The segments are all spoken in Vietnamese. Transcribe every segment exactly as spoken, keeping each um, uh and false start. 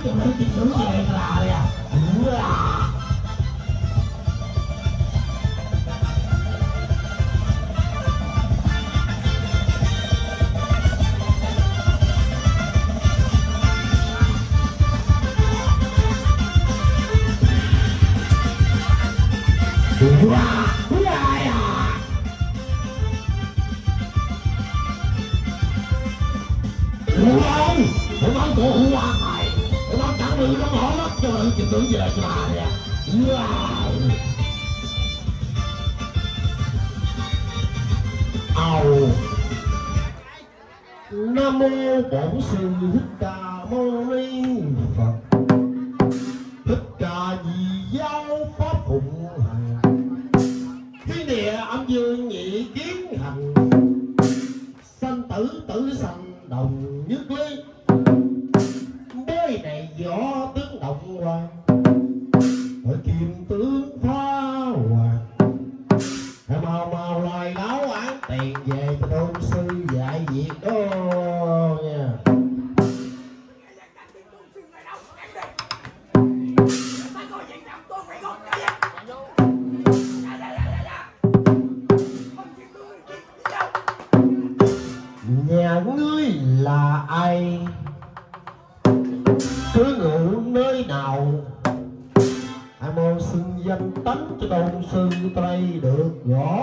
cho mấy chuyện thứ gì đây là đây à. Hãy nói cổ hữu hoa này, hãy nói chẳng bị nó bỏ mất cho những chuyện tưởng về cho bà nè. Ào Nam mô Bổn Sư Thích Ca Mâu Ni Phật. Thích Ca Di Giáo Pháp Phụng Hành, thiên địa âm dương nhị kiến hành, sanh tử tử sanh đồng nhất lý, bối này gió tướng động hoàng, ở kim tướng phá hoàng. Hãy mau mau lời báo án tiền về cho tôn sư dạy việc đó nha. Nhà ngươi là ai, cứ ngụ nơi nào, hãy mau xưng danh tánh cho tôn sư tay được rõ.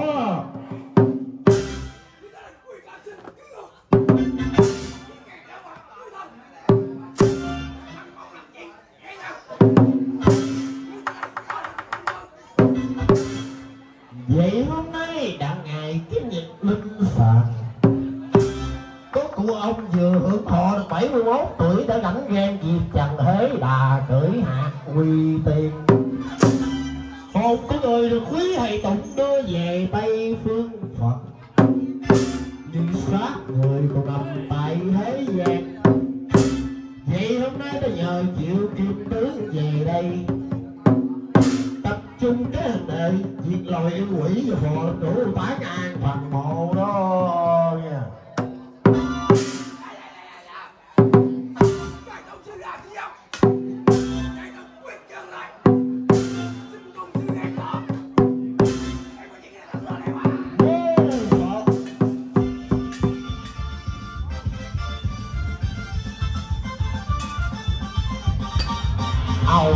Vậy hôm nay đã ngày kiếm nhật linh phạt, của ông vừa hưởng thọ được bảy mươi mốt tuổi đã gánh ghen việc trần thế đà cởi hạt quy tiền. Một có người được quý hay tụng đưa về Tây phương Phật, nhưng xác người còn nằm tại thế gian. Vậy hôm nay ta nhờ chịu kim tướng về đây, tập trung cái hình đệ diệt loài yêu quỷ và phò đủ tán an phần mộ đó nha. Ồ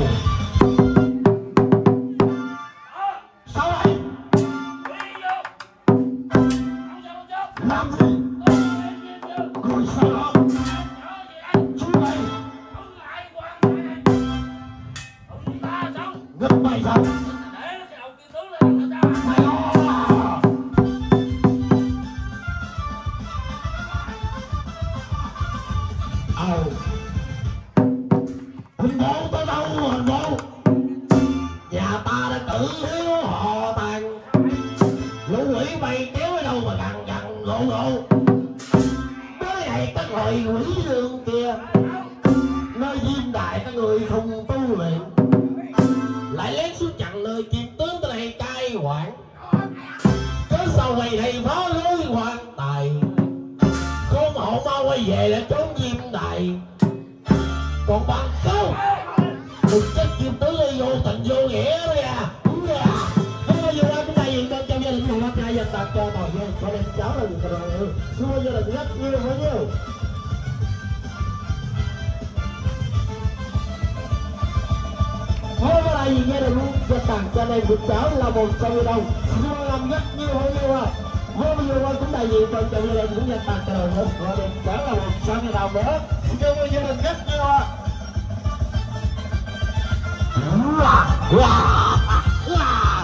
sao vậy? Làm gì? Người sao đó? Chú mày ngất mày sao? Mày lo à? Ồ hình bộ tới đâu hình bộ? Nhà ta đã tự hiếu họ tàn, lũ quỷ bay kéo ở đâu mà gần gần lộ lộ. Mới này các loài quỷ dương kia, nơi diêm đại các người không tu luyện, lại lén xuống chặn nơi kim tướng tới đây cai quản. Cớ sao quầy thầy phó lối quan tài, khôn hộ mau quay về lại trốn diêm đại. Còn bằng câu một chất kim tướng vô tình vô nghĩa đó nha. Đúng nha. Không bao giờ qua chúng ta gì con trong gia đình của anh trai dân tộc cho tòa vô cho nên cháu là gì rồi. Không bao giờ là rất nhiều bao nhiêu. Thôi cái này gì gia đình luôn cho tặng cho nên của cháu là một trăm nghìn đồng. Nhưng làm rất nhiều bao nhiêu à. Không bao giờ qua chúng ta gì con trong gia đình cũng dân tặng cho rồi. Cho nên cháu là một trăm nghìn đồng nữa. Nhưng mà gia đình rất nhiều à. Wow, wow, wow.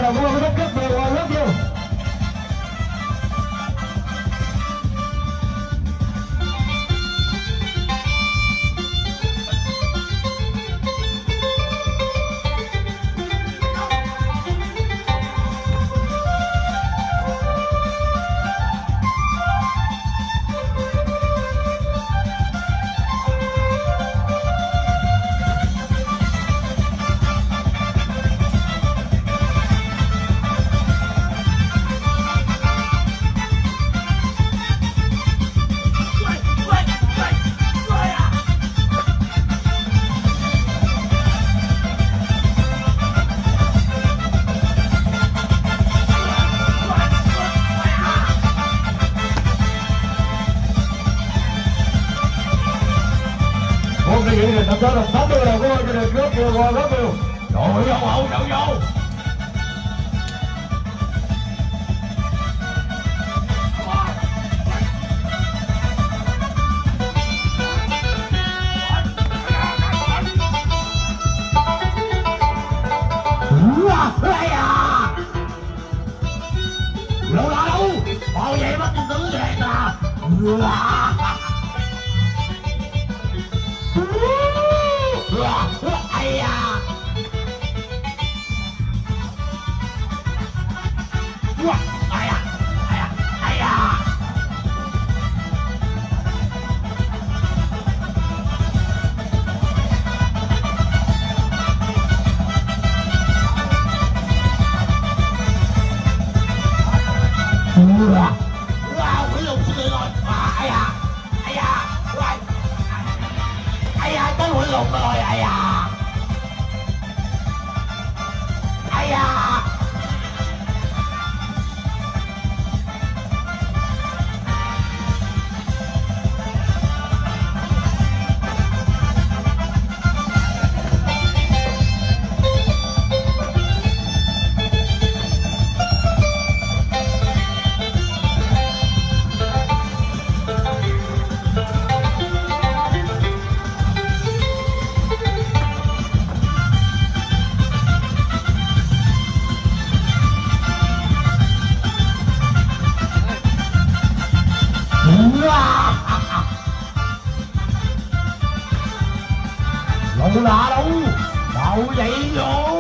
đầu của rất rất nhiều rất nhiều. Làm sao làm sáu mươi là của cái này rất nhiều rồi rất nhiều. Rồi vô hậu đâu vô. Lâu là đâu? Bao vậy mất cái tứ vậy ta. Ai da. Ai da. Ai da. Wow, quỷ lùn xuống rồi. Ai da. Ai da. Ai da, tới quỷ lùn rồi. Ai da. Ai da. Lâu là đâu, đâu vậy vô.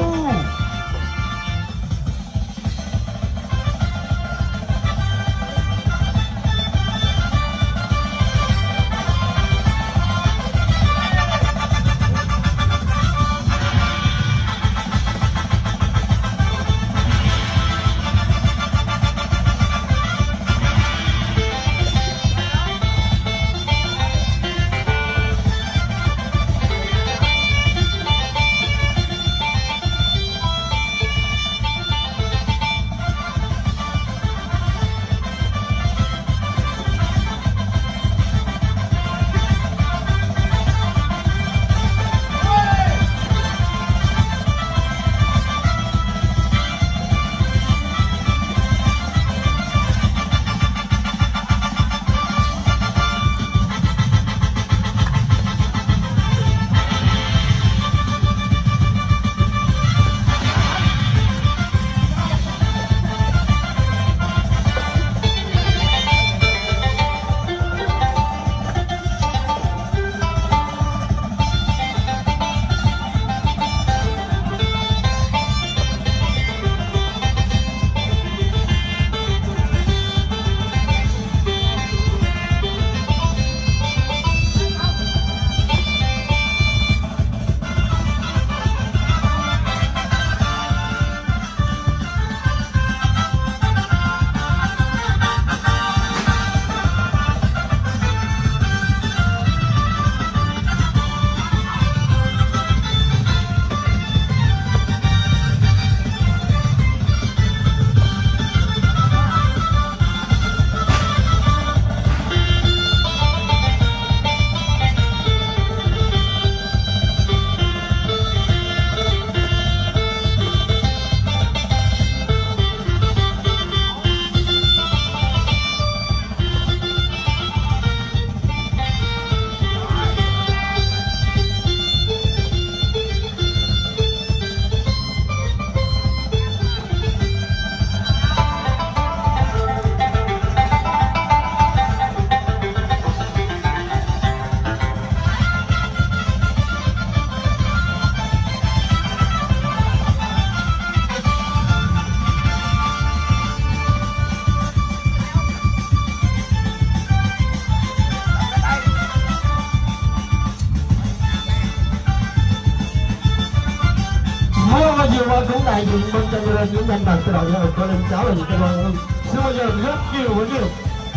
vừa qua cũng đại diện bên trong gia đình những nhân vật cái đội gia đình có lên cháu là những cái con xin mời gia đình rất nhiều rất nhiều.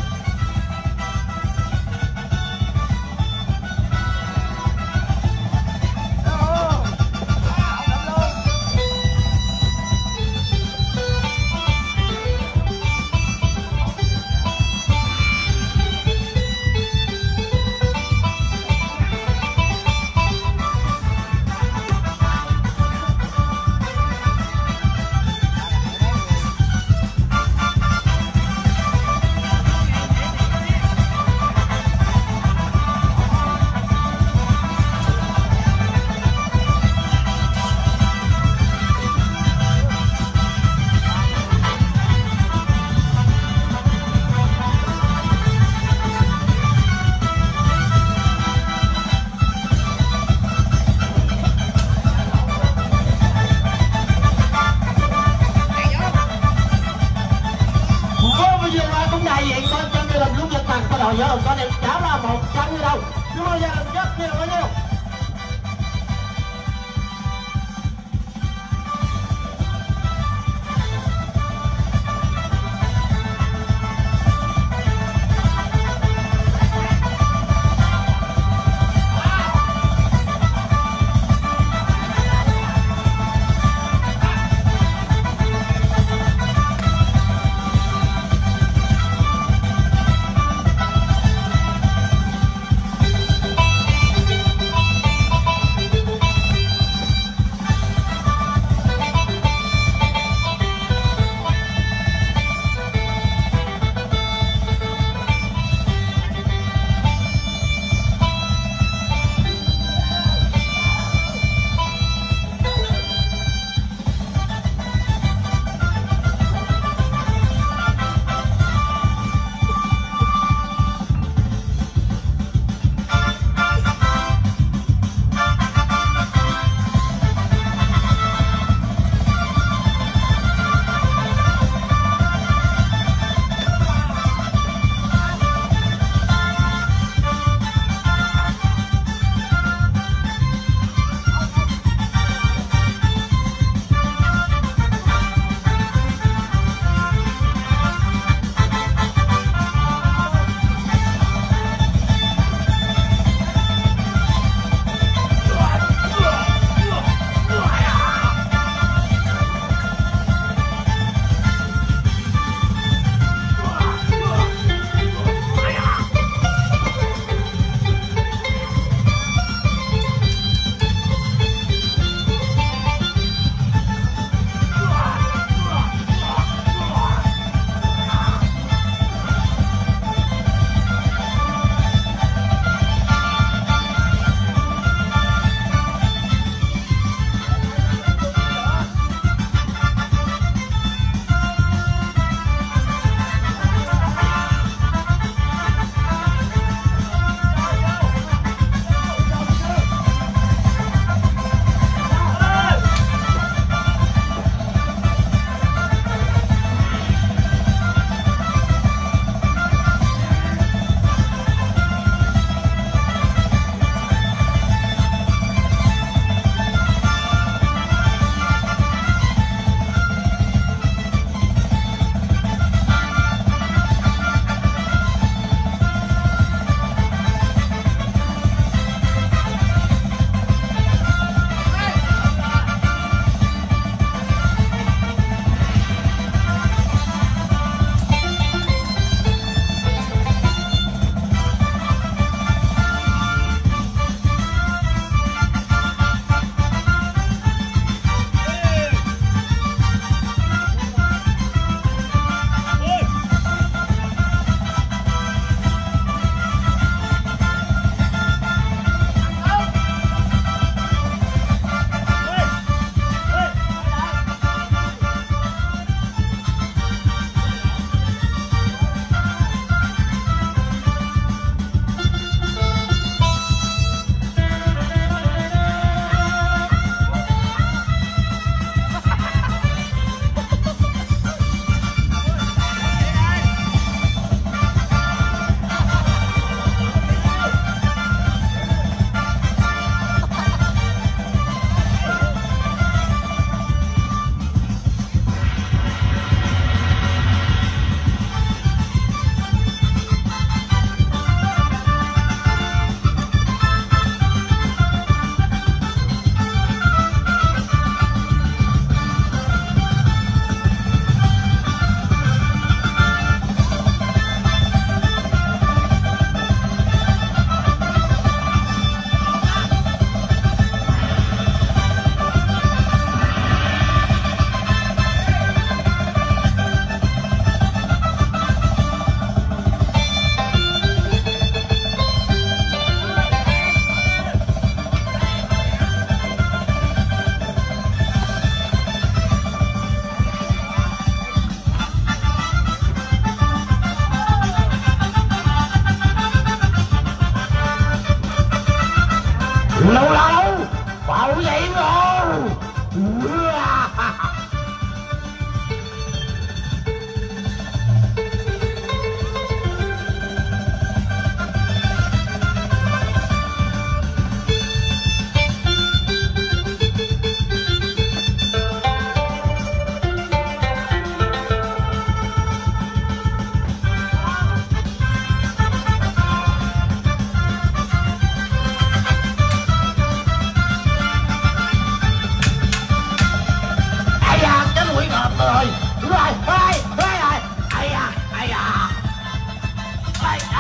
Đội nhớ có đem cháu ra một trăm như đâu chúng tôi gia đình rất nhiều bao nhiêu.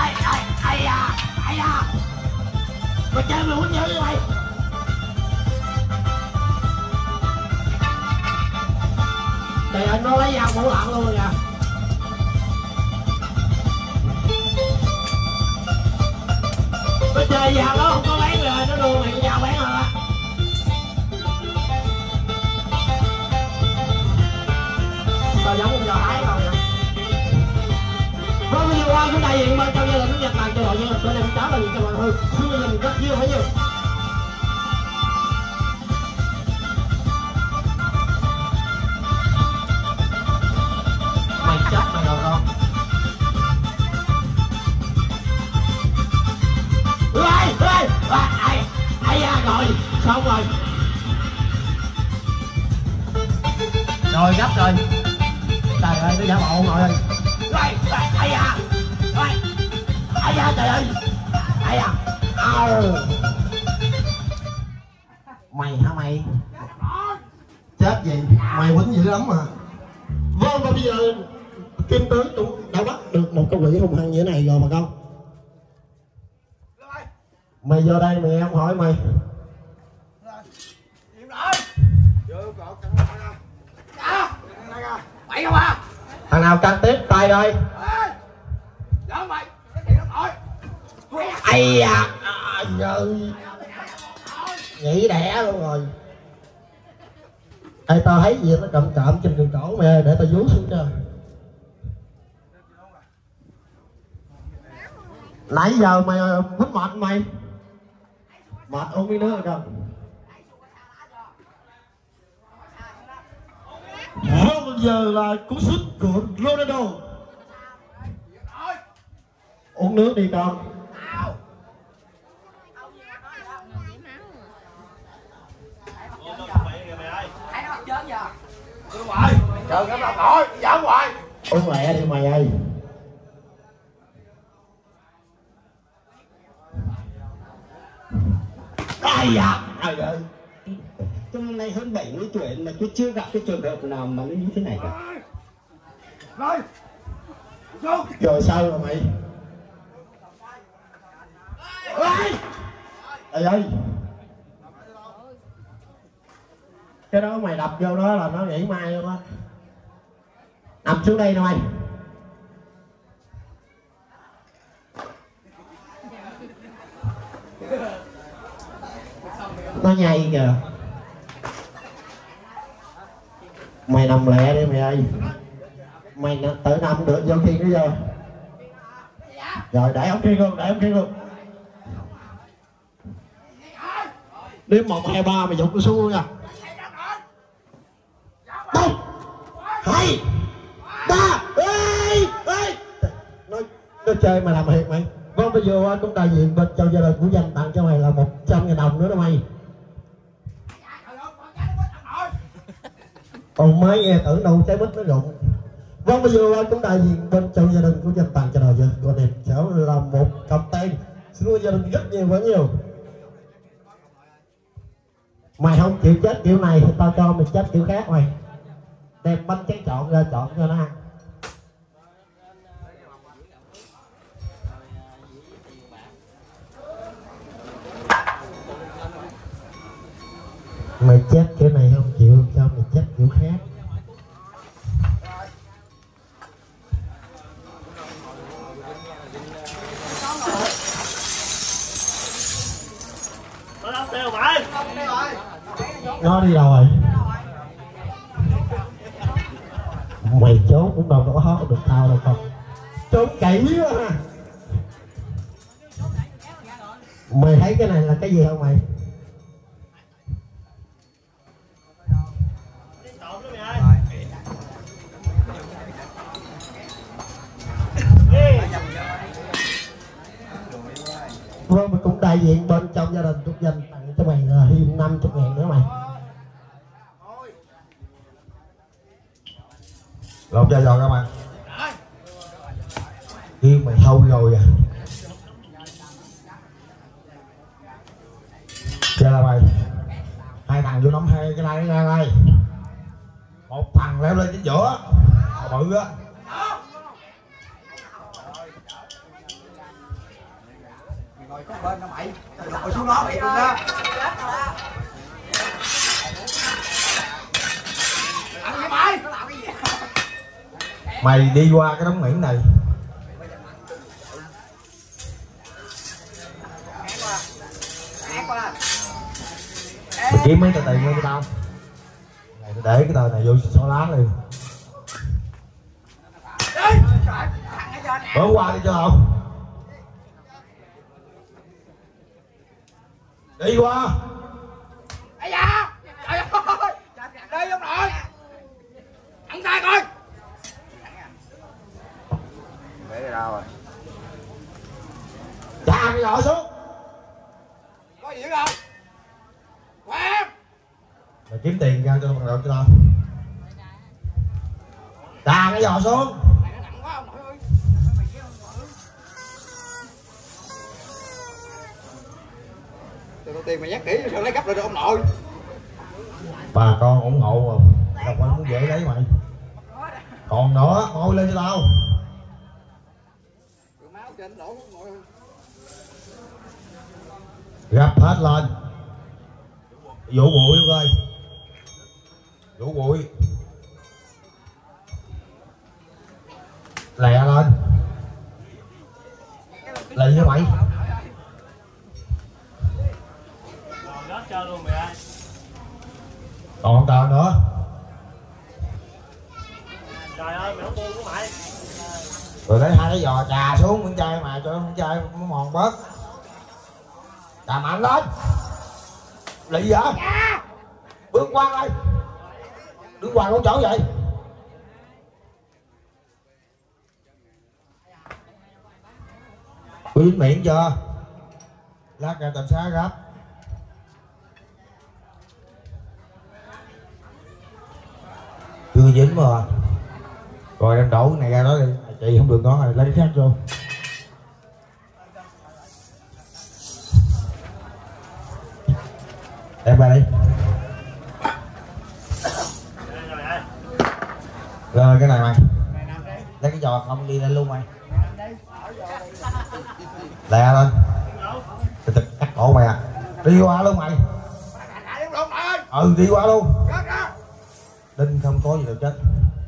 ai ai ai à ai à mày chơi mày muốn nhớ như mày trời ơi nó lấy dao mũ lợn luôn rồi kìa nó chơi dao đó không có lấy rồi nó đưa mày con dao bén hơn á tao giống con dao thái không nè vâng bây giờ qua cái đại diện bên trong gia đình nó Nhật Bản cho đội nhân lực bữa nay cháu là gì cho mọi người xin gia đình rất nhiều phải nhiều mày chết mày rồi con ơi ơi ai ai ra rồi xong rồi rồi gấp rồi trời ơi nó giả bộ ngồi ơi ai da ai da trời ơi ai da mày hả mày chết gì mày quýnh dữ lắm mà vâng và bây giờ Kim Tướng cũng đã bắt được một con quỷ hung hăng như thế này rồi mà con mày vô đây mày em hỏi mày mày không à thằng nào căng tiếp tay ơi ai à ơi nhảy đẻ luôn rồi ê tao thấy gì nó cộm cộm trên đường cổ mày ơi để tao vú xuống cho nãy giờ mày quýnh mệt mày mệt uống miếng nước rồi con không bao giờ là cú sút của Ronaldo uống nước đi con trời nó làm nổi giảm hoài uống lẹ đi mày ơi ai dạ trời ơi trong năm nay hơn bảy mươi tuổi mà tôi chưa gặp cái trường hợp nào mà nó như thế này cả rồi rồi sao rồi mày ơi trời ơi cái đó mày đập vô đó là nó nhảy mai luôn á nằm xuống đây nè mày nó nhây kìa mày nằm lẹ đi mày ơi mày tự nằm được vô kia nữa vô rồi để ông kia luôn để ông kia luôn đếm một hai ba mày dục nó xuống luôn nha một hai ba ê ê nó nó chơi mà làm thiệt mày vâng bây giờ cũng đại diện bên trong gia đình của Danh tặng cho mày là một trăm ngàn đồng nữa đó mày còn mới nghe tưởng đâu trái mít nó rụng vâng bây giờ cũng đại diện bên trong gia đình của Danh tặng cho đời giờ còn đẹp sẽ là một cặp tay xin lỗi gia đình rất nhiều quá nhiều mày không chịu chết kiểu này thì tao cho mày chết kiểu khác mày đem bánh tráng trộn ra chọn cho nó ăn mày chết kiểu này không chịu cho mày chết kiểu khác nó đi đâu rồi mày trốn cũng đâu có hót được tao đâu không trốn kỹ quá ha mày thấy cái này là cái gì không mày vâng mình cũng đại diện bên trong gia đình Trúc Danh tặng cho mày là thêm năm mươi ngàn nữa mày lột da giò các bạn yêu mày thôi rồi à chơi là mày hai thằng vô nắm hai cái này ra đây một thằng leo lên chính giữa bự á ngồi xuống bên nó mày, ngồi xuống đó bị luôn đó. Ăn gì mày? Mày đi qua cái đống miệng này. Mày kiếm mấy tờ tiền cho tao. Này tôi để cái tờ này vô xóa lá liền. Bữa qua đi cho không? Đi qua. Ây da, trời ơi, đi ông nội. Ăn sai coi. Để đi đâu rồi? Chà cái giỏ xuống. Có gì không? Quẹt. Mày kiếm tiền ra cho bằng được cho tao. Chà cái giỏ xuống. Đầu tiên mày nhắc kỹ sao lấy gấp rồi ông nội. Bà con ủng hộ rồi, đâu phải cũng dễ lấy mày. Còn nữa, ngồi lên cho tao. Máu trên đổ ngồi. Gấp hết lên. Vũ bụi luôn ơi. Vũ bụi. Lẹ lên. Lẹ như mày. Còn tờ nữa. Trời ơi mày không buông của mày. Rồi lấy hai cái giò trà xuống con trai mà cho con trai nó mòn bớt. Trà mạnh lên. Lị vậy? Bước qua đây. Đứng qua con chỗ vậy. Quyến miệng chưa? Lát ra tầm xá gấp. Chưa dính mà. Rồi đem đổ cái này ra đó đi. Chị không được đó rồi lấy cái khác vô. Đem ra đi. Rồi cái này mày. Lấy cái giò không đi lên luôn mày. Lẹ lên. Từ từ cắt cổ mày à. Đi qua luôn mày. Ừ đi qua luôn. Đinh không có gì đâu chết.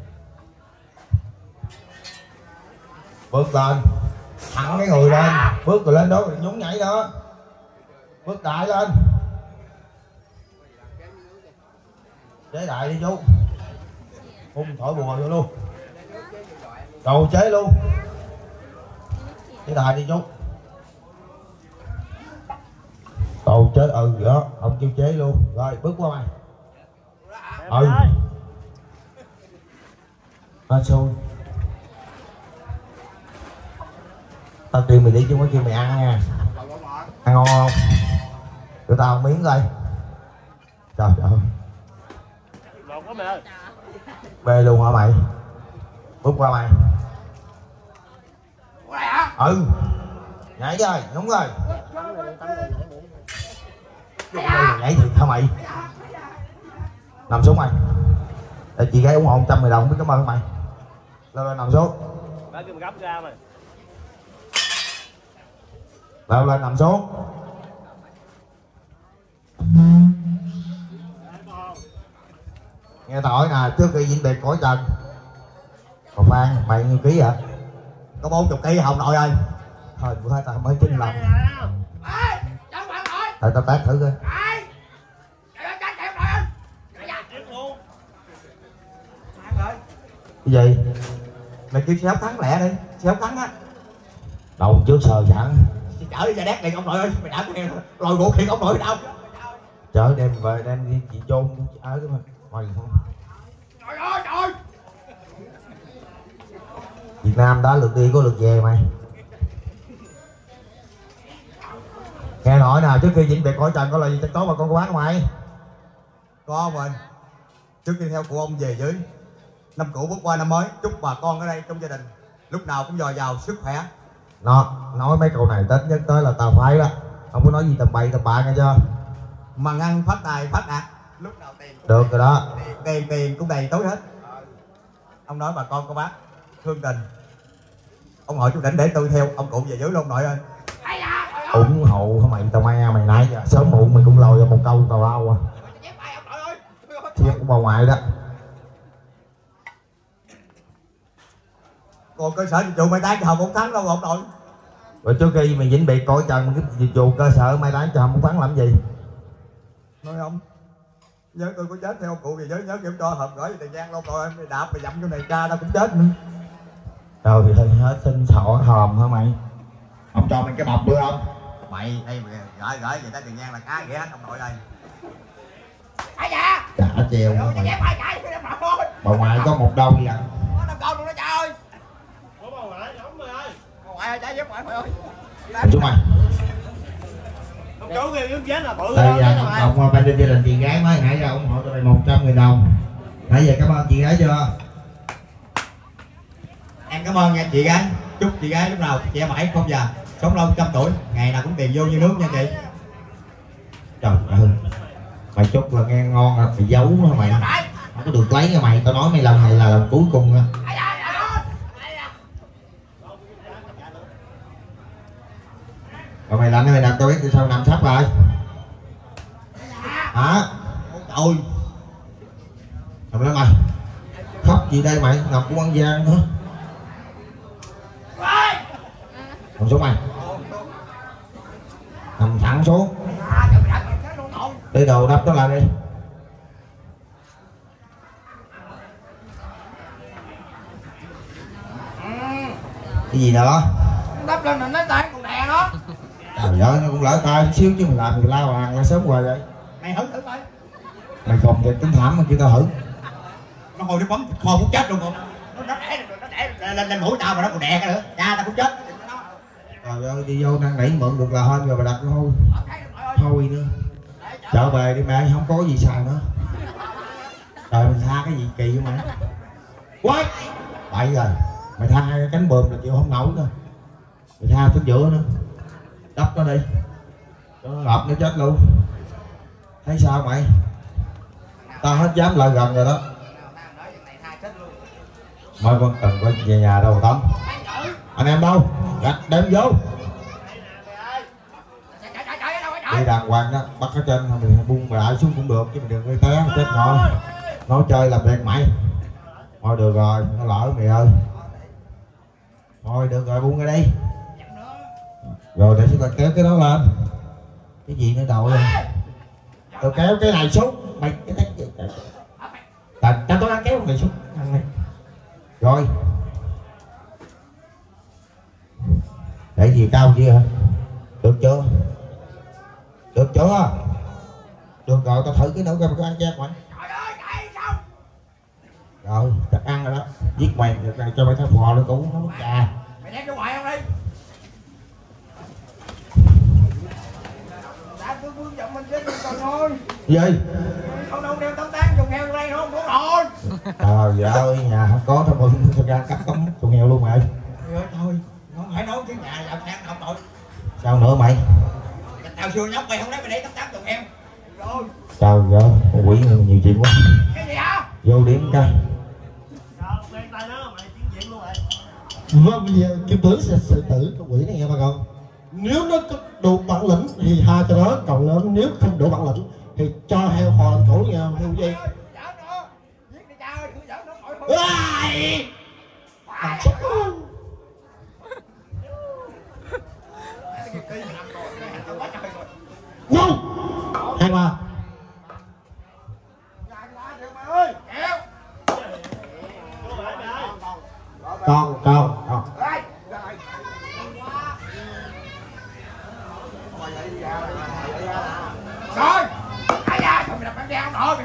Bước lên. Thẳng cái người lên. Bước rồi lên đó rồi nhún nhảy đó. Bước đại lên. Chế đại đi chú. Hung thổi bùa vô luôn. Đầu chế luôn. Chế đại đi chú. Đầu chế ừ đó. Ông kêu chế luôn. Rồi bước qua mày. Ừ. Ba xôi. Tao kêu mày đi chứ không có kêu mày ăn nha. Ăn ngon không? Tụi tao một miếng coi. Trời ơi. Lột quá mày ơi. Bê luôn hả mày? Bước qua mày. Ừ. Nhảy rồi, đúng rồi. Nhảy thiệt hả mày? Nằm xuống mày. Để chị gái ủng hộ một trăm mười đồng, biết cảm ơn mày. Lên lên nằm xuống. Ba kêu mày gấp ra mày. Lên lên nằm xuống. Nghe tao hỏi nè, trước khi diễn biệt cõi trần. Còn Phan, mày nhiêu ký hả? Có bốn mươi ký không nội ơi. Thôi bữa hai tao mới chín lòng. Thôi tao test thử coi. Cái gì? Mày kêu xe hấp thắng lẹ đi, xe hấp thắng á. Đầu trước sờ sẵn. Chở đi xe đét đi ông nội ơi, mày đã lòi ruột thiệt ông nội đâu. Chở đem về đem đi chị chôn ở cái mày không. Trời ơi trời. Việt Nam đã lượt đi có lượt về mày. Nghe nói nè, trước khi diễn biệt cõi trần có lời gì chắc tốt mà con có bán không mày? Có mình. Trước khi theo cụ ông về dưới. Năm cũ bước qua năm mới, chúc bà con ở đây trong gia đình lúc nào cũng dồi dào sức khỏe. Nó nói mấy câu này Tết nhất tới là tao phải đó. Không có nói gì tầm bậy tầm bạ nghe chưa? Mà ngăn phát tài phát đạt. Lúc nào tiền cũng được rồi đó. Tiền tiền, tiền cũng đầy tối hết. Ông nói bà con cô bác thương tình. Ông hỏi chú Đỉnh để tôi theo ông cụ về dưới luôn nội ơi. ủng hộ hả mày? Tao me mày nãy giờ sớm muộn mày cũng lôi ra một câu tào lao à. Thiệt của bà ngoại đó. Còn cơ sở dịch vụ mai táng cho Hồng một tháng đâu ông nội. Rồi trước khi mày vĩnh biệt coi chừng cái dịch vụ cơ sở mai táng cho Hồng một tháng làm gì? Nói không? Nhớ tôi có chết theo cụ thì nhớ nhớ kiểm cho Hồng gửi về Tiền Giang đâu rồi mày đạp mày dậm cho này cha tao cũng chết nữa. Rồi thì hết xin thọ hòm hả mày? Ông cho mày cái bọc được không? Mày đây mà gửi gửi về tới Tiền Giang là cá ghẻ hết ông nội đây. Ai dạ? Đã treo hả mày? Ai chạy cái mặt thôi. Bà ngoại có một đâu vậy? Có năm con luôn đó cha ơi. Ủa bà ngoại giống mày ơi. Bà ngoại ơi trái giúp ngoại mày ơi. Chúng mày. Ông chú kia kiếm chết là bự. Đây giờ ông ông ban đêm gia đình chị gái mới nãy giờ ủng hộ tụi mày một trăm nghìn đồng. Nãy giờ cảm ơn chị gái chưa? Em cảm ơn nha chị gái. Chúc chị gái lúc nào trẻ mãi không già, sống lâu trăm tuổi, ngày nào cũng tiền vô như nước nha chị. Trời ơi, mày chúc là nghe ngon à, mày giấu hả mày? Không có được lấy nha mày, tao nói mày lần này là lần cuối cùng á. Rồi mày làm mày đặt tao biết từ sao nằm sắp lại. Hả? Ôi Nằm lên mày. Khóc gì đây mày, nằm cũng ăn gian nữa. Nằm xuống mày. Nằm thẳng xuống. Đi đầu đắp nó lại đi. Cái gì đó? Đắp lên là nó tay còn đè nó. Trời ơi, nó cũng lỡ tay xíu chứ mày làm người lao hàng ra sớm qua vậy. mày thử thử coi. Mày còn thiệt tính thảm mà kêu tao thử. Nó hồi nó bấm kho cũng chết luôn không? Nó nó đẻ nó đẻ lên lên mũi tao mà nó còn đè cái nữa, cha tao cũng chết. Trời ơi, đi vô năn nỉ mượn được là hên rồi mà đặt thôi. Thôi nữa. Trở về đi mẹ, không có gì xài nữa. Trời mình tha cái gì kỳ vậy mày? Quái! Bậy rồi. Mày tha hai cái cánh bườm là chịu không nổi nữa. Mày tha tới giữa nữa. Đắp nó đi. Cho nó ngập nó chết luôn. Thấy sao mày? Tao hết dám lại gần rồi đó. Mới con Cần có về nhà đâu mà Tâm? Anh em đâu? Gạch đem vô. Đi đàng hoàng đó, bắt ở trên mình buông lại xuống cũng được chứ mình đừng gây té chết ngon. Nói chơi làm việc mày. Thôi được rồi, nó lỡ mày ơi. Thôi được rồi, buông ra đi. Rồi để chúng ta kéo cái đó lên. Cái gì nữa đầu rồi? Tôi kéo cái này xuống. Mày cái này gì? Tại ta tôi đang kéo mày xuống. Rồi. Để gì cao kia hả? Được chưa? Được chưa? Được rồi, tao thử cái nữa coi mày có ăn chát mày. Rồi, chắc ăn rồi đó. Giết mày được này cho mày thấy phò nó cũng nó trà. Mày đem cho ngoại không đi. Đã cứ vương giọng mình chết rồi thôi. Gì? Không đâu đeo tấm tán dùng heo vô đây không có rồi. Trời ơi, nhà không có tao mừng tao ra cắt tấm con heo luôn mày. Thôi thôi, nó phải nói chứ nhà làm sao không tội. Sao nữa mày? Tao xưa nhóc mày không lấy mày để tấm tán dùng heo. Rồi. Trời ơi, con quỷ này nhiều chuyện quá. Cái gì hả? Vô điểm coi. Vâng, bây giờ Kim Tử sẽ xử tử con quỷ này nghe bà con. Nếu nó có đủ bản lĩnh thì tha cho nó, còn nó nếu không đủ bản lĩnh thì cho heo hò lên cổ nha, heo gì? Ai! Vô! Hai ba. Con, con, con. Rồi, ai da, mày đập bánh đeo không nổi.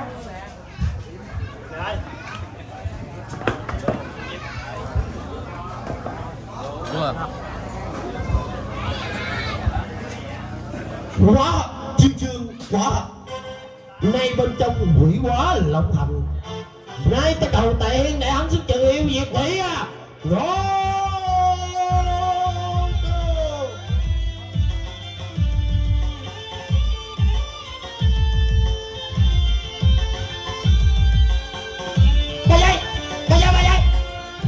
Quá chiêu chương quá. Nay bên trong quỷ quá long thành. Nay ta cầu tiền để hắn sức trừ yêu diệt quỷ à. Rồi. Cái gì? Cái gì vậy?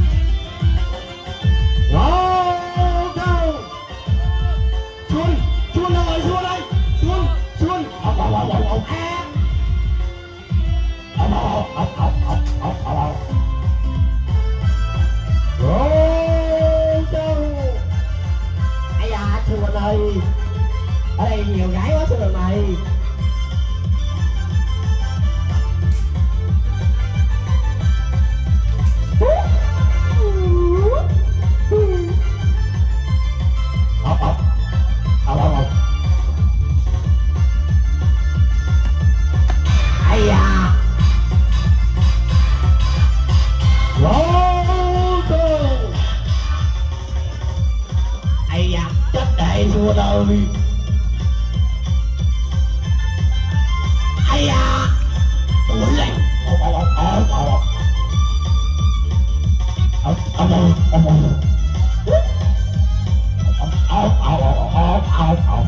Rồi. Thôi, một a ốc ốc ốc ốc ốc ốc ốc ốc ô châu ai da sư huynh ơi, ở đây nhiều gái quá sư huynh này. ốc ốc ốc ốc ốc ai da lỗ cường ai da chết đệ xua đời ai da ủi lên ốc ốc ốc ốc ốc ốc ốc ốc ốc ốc ốc ốc ốc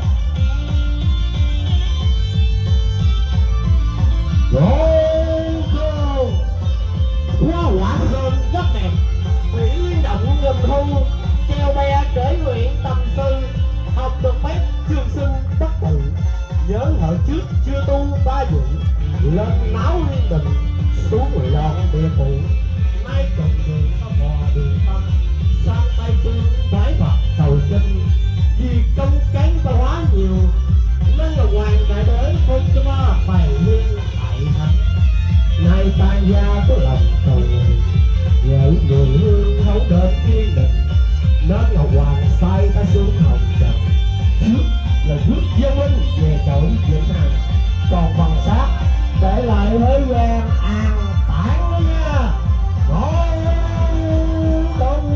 hoa quả sơn rất đẹp, biển động ngầm thu, treo be kể nguyện tâm sư, học được phép trường sinh bất tử, nhớ hở trước chưa tu ba vụ, lên náo liên đình, xuống người lon địa phủ, nay trồng đường có bò đường tâm, sang tay tương bái Phật cầu kinh, vì công cán ta hóa nhiều, nên là hoàng đại đế không cho ma bày liên tại thánh. Nay tan gia có lòng cầu nguyện, nhớ người hương hấu đến kiên định, nên ngọc hoàng sai ta xuống hồng trần. Trước là rước gia minh về cõi vĩnh hằng, còn phần xác để lại với quen an tản đó nha. Có đông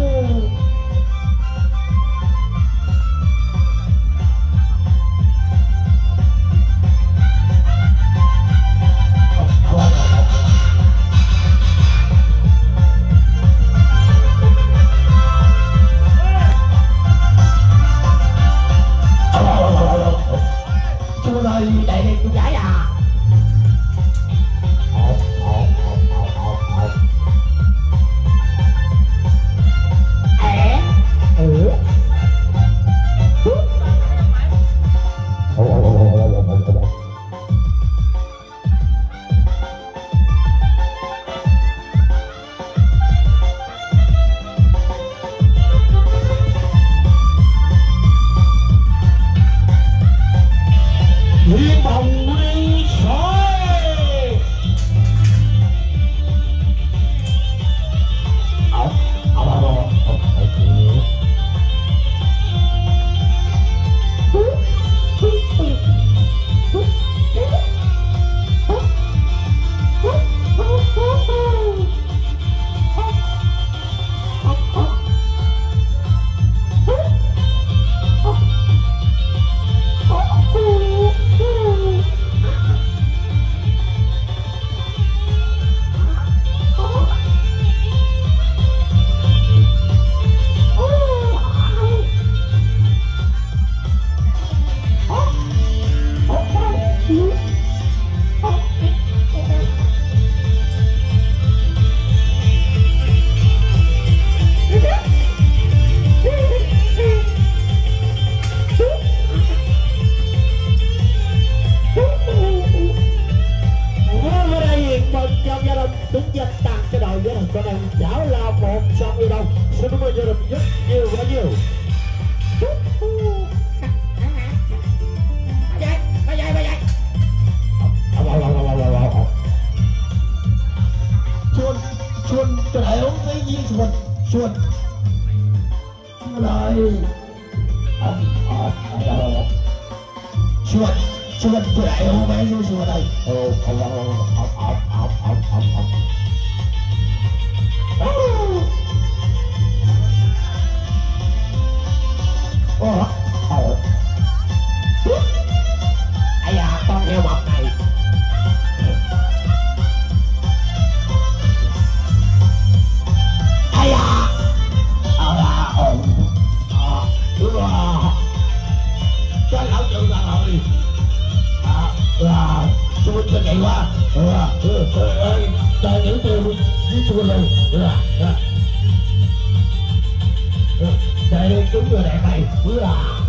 chưa đời đại đẹp con gái à. Ồ, ồ, ồ, ồ, ồ, ồ. Ẻ. Ừ. Ồ, ồ, ồ, ồ, ồ, ồ, ồ, ồ. Liên bồng nguyên sói ốc ốc ốc ốc ốc đúng danh tặng cho đội gia đình con em cháu là một trong yêu đâu. Xin cảm ơn gia đình rất nhiều và nhiều. Bay bay bay bay. Chuồn chuồn cho đại ống cái gì chuồn chuồn rồi chuồn chuồn cho đại ống mấy gì chuồn đây. Ồ ồ ồ ồ ồ ồ ồ ồ ồ. Ồ ồ. Ai da con heo mập này. Ai da. Ờ à ồ. Ờ. Ừ à. Cho lão trường ra rồi. À. Ừ à. Xui cho kỳ quá. Ừ à. Ừ. Ừ. Trời nữ tiêu với xui luôn. Ừ à. Ừ. Trời ơi, đúng rồi đẹp này. Ừ à.